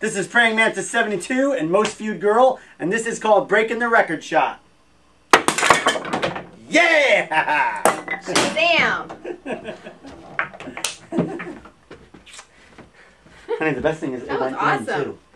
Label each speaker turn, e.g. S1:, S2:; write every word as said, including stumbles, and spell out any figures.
S1: This is Praying Mantis seventy-two and Most Viewed Girl, and this is called Breaking the Record Shot. Yeah!
S2: Shazam!
S1: Honey, the best thing is
S2: That
S1: it
S2: was
S1: went in
S2: awesome.
S1: too.